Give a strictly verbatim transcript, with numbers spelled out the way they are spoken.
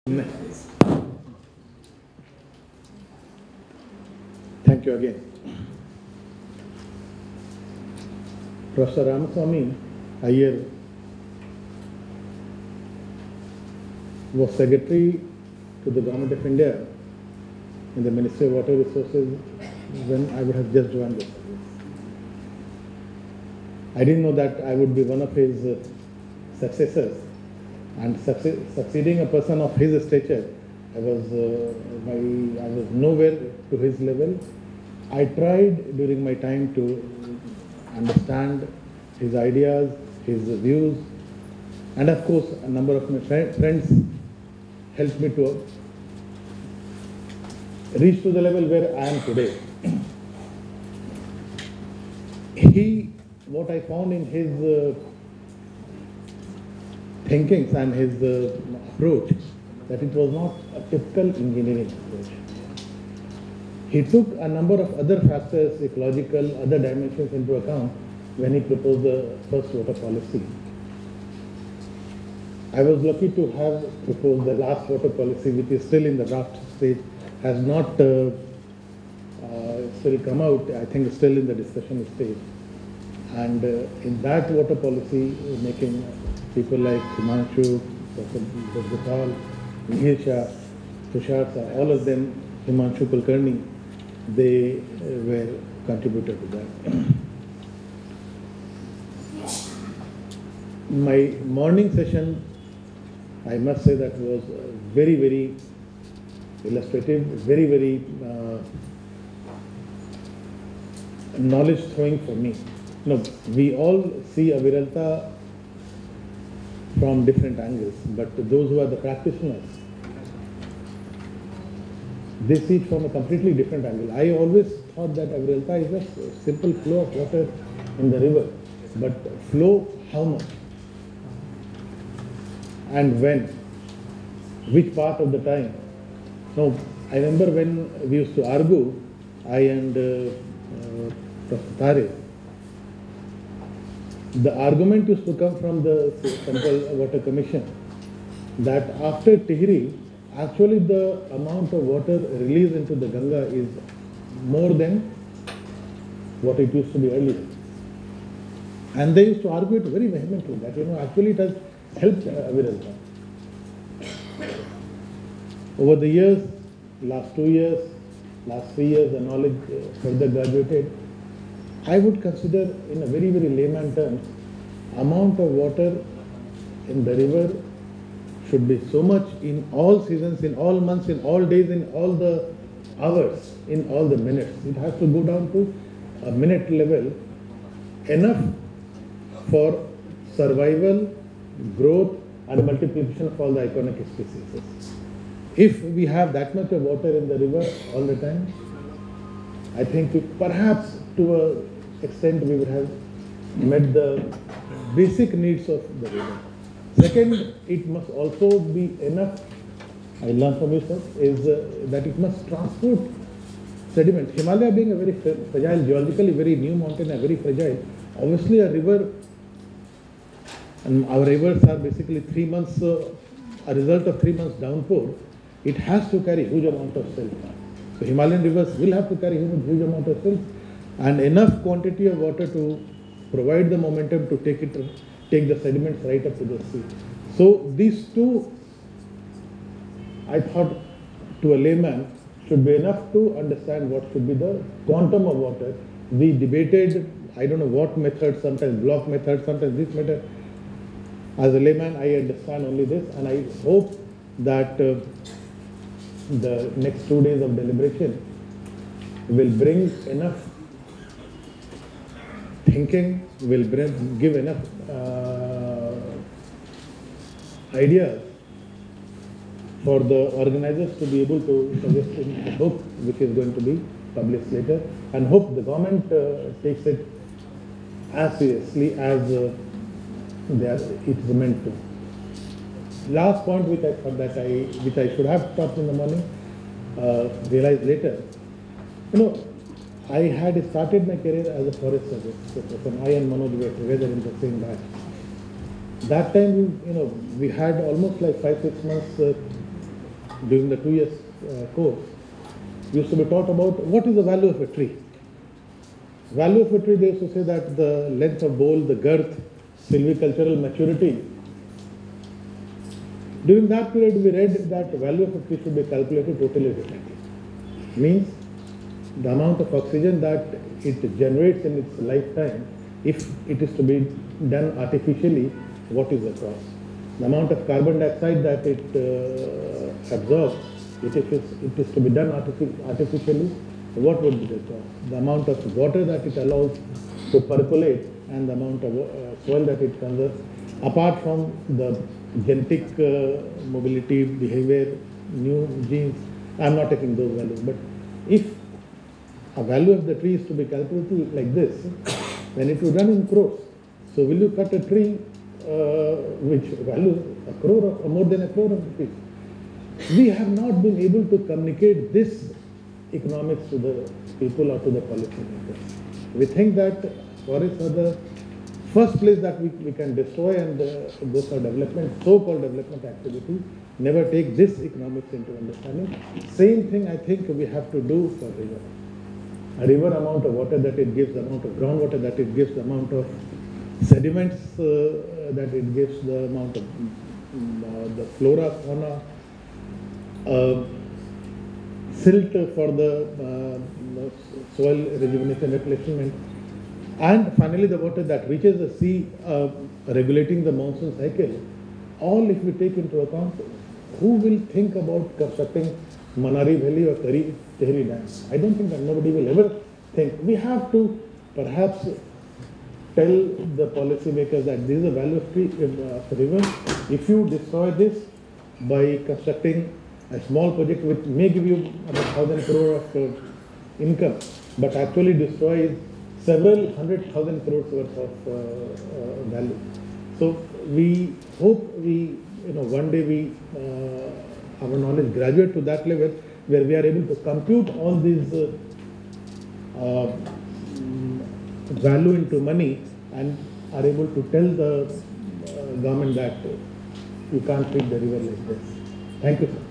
Thank you again. Professor Ramaswamy Iyer was Secretary to the Government of India in the Ministry of Water Resources when I would have just joined the service. I didn't know that I would be one of his uh, successors, and succe succeeding a person of his stature, I was, uh, my, I was nowhere to his level. I tried during my time to understand his ideas, his views, and of course a number of my friends helped me to reach to the level where I am today. He, what I found in his uh, thinkings and his uh, approach, that it was not a typical engineering approach. He took a number of other factors, ecological, other dimensions into account when he proposed the first water policy. I was lucky to have proposed the last water policy, which is still in the draft stage, has not uh, uh, still come out. I think it's still in the discussion stage. And uh, in that water policy, making people like Himanshu, Doctor Gopal, Mihir Shah, Tushar Shah, all of them, Himanshu Kulkarni, they uh, were contributed to that. My morning session, I must say that was very, very illustrative, very, very uh, knowledge throwing for me. No, we all see Aviralta from different angles, but those who are the practitioners, they see it from a completely different angle. I always thought that Aviralta is just a simple flow of water in the river, but flow how much? And when? Which part of the time? No, I remember when we used to argue, I and uh, uh, Professor Tare, the argument used to come from the Central Water Commission that after Tihri, actually the amount of water released into the Ganga is more than what it used to be earlier. And they used to argue it very vehemently that, you know, actually it has helped Aviralta. Over the years, last two years, last three years, the knowledge further graduated. I would consider in a very, very layman terms, amount of water in the river should be so much in all seasons, in all months, in all days, in all the hours, in all the minutes. It has to go down to a minute level, enough for survival, growth, and multiplication of all the iconic species. If we have that much of water in the river all the time, I think we, perhaps to an extent we would have met the basic needs of the river. Second, it must also be enough, I learned from you, sir, is uh, that it must transport sediment. Himalaya being a very fragile, geologically very new mountain and very fragile, obviously a river, and our rivers are basically three months, uh, a result of three months downpour, it has to carry huge amount of silt. So Himalayan rivers will have to carry huge, huge amount of silt and enough quantity of water to provide the momentum to take it, take the sediments right up to the sea. So these two, I thought, to a layman, should be enough to understand what should be the quantum of water. We debated, I don't know what method, sometimes block method, sometimes this method. As a layman, I understand only this, and I hope that uh, the next two days of deliberation will bring enough thinking, will bring, give enough uh, ideas for the organizers to be able to suggest in a book which is going to be published later, and hope the government uh, takes it as seriously as uh, they are, it is meant to. Last point which I thought that I, which I should have talked in the morning, uh, realized later, you know, I had started my career as a forest service. So when I and Manoj were together in the same batch. That time, you know, we had almost like five, six months uh, during the two years uh, course, used to be taught about what is the value of a tree. Value of a tree, they used to say that the length of bole, the girth, silvicultural maturity. During that period, we read that the value of a tree should be calculated totally differently. Means the amount of oxygen that it generates in its lifetime, if it is to be done artificially, what is the cost? The amount of carbon dioxide that it uh, absorbs, if it is, it is to be done artific artificially, what would be the cost? The amount of water that it allows to percolate and the amount of uh, soil that it conserves, apart from the genetic uh, mobility, behavior, new genes. I am not taking those values, but if a value of the tree is to be calculated like this, then it will run in crores. So will you cut a tree uh, which values a crore or more than a crore of rupees? We have not been able to communicate this economics to the people or to the policymakers. We think that forests are the first place that we, we can destroy, and uh, those are development, so-called development activity. Never take this economics into understanding. Same thing I think we have to do for river. A river, amount of water that it gives, the amount of groundwater that it gives, the amount of sediments uh, that it gives, the amount of uh, the flora, fauna, uh, silt for the uh, soil rejuvenation, replenishment, and finally the water that reaches the sea, uh, regulating the monsoon cycle. All if we take into account, who will think about constructing Manari Valley or Tehri, Tehri Dam? I don't think that nobody will ever think. We have to perhaps tell the policymakers that this is the value of tree, uh, river. If you destroy this by constructing a small project which may give you about thousand crore of uh, income, but actually destroys several hundred thousand crores worth of uh, uh, value. So we hope we, you know, one day we, uh, our knowledge graduate to that level where we are able to compute all these uh, uh, value into money and are able to tell the uh, government that you can't treat the river like this. Thank you, sir.